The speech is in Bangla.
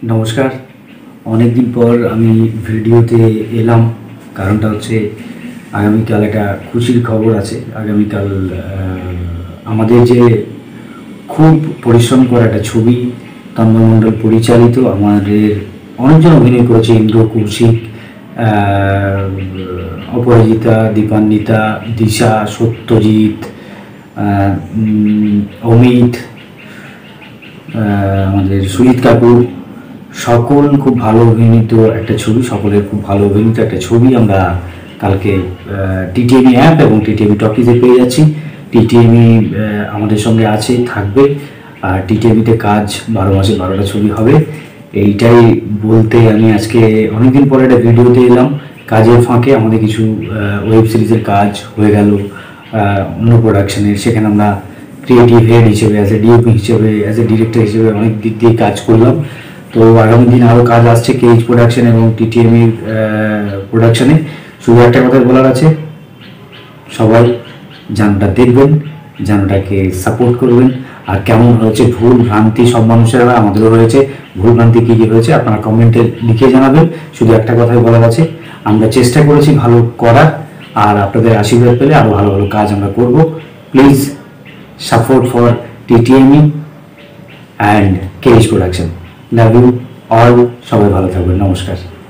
নমস্কার। অনেক দিন পর আমি ভিডিওতে এলাম। কারণটা হচ্ছে আগামীকাল একটা খুশির খবর আছে। আগামীকাল আমাদের যে খুব পরিশ্রম করা একটা ছবি, তন্ময় মণ্ডল পরিচালিত, আমাদের অনেকজন অভিনয় করেছে, ইন্দ্র, কৌশিক, অপরাজিতা, দীপান্বিতা, দিশা, সত্যজিৎ, অমিত, আমাদের সুজিত কাপুর, সকল খুব ভালো অভিনীত একটা ছবি, সকলের খুব ভালো অভিনীত একটা ছবি আমরা কালকে টিটিএমি অ্যাপ এবং টিটিএমি টকিজে পেয়ে যাচ্ছি। টিটিএমি আমাদের সঙ্গে আছে, থাকবে। আর টিটিএমিতে কাজ 12 মাসে 12টা ছবি হবে, এইটাই বলতে আমি আজকে অনেকদিন পরে একটা ভিডিওতে এলাম। কাজের ফাঁকে আমাদের কিছু ওয়েব সিরিজের কাজ হয়ে গেল অন্য প্রোডাকশনের, সেখানে আমরা ক্রিয়েটিভ হেড হিসেবে, অ্যাজ এ ডিওপি হিসেবে, অ্যাজ এ ডিরেক্টর হিসেবে অনেক দিক দিয়ে কাজ করলাম। তো আগামী দিন আরও কাজ আসছে কেএইচ প্রোডাকশন এবং টিটিএমির প্রোডাকশনে। শুধু একটা কথা বলার আছে, সবাই জানটা দেখবেন, জানটাকে সাপোর্ট করবেন। আর কেমন হয়েছে ভুল ভ্রান্তি সব মানুষের হয়, আমাদেরও হয়েছে। ভুল ভ্রান্তি কী কী হয়েছে আপনারা কমেন্টে লিখে জানাবেন। শুধু একটা কথাই বলার আছে, আমরা চেষ্টা করেছি ভালো করার, আর আপনাদের আশীর্বাদ পেলে আরও ভালো ভালো কাজ আমরা করব। প্লিজ সাপোর্ট ফর টিটিএমি and KH production. Love you all. সবাই ভালো থাকবেন। নমস্কার।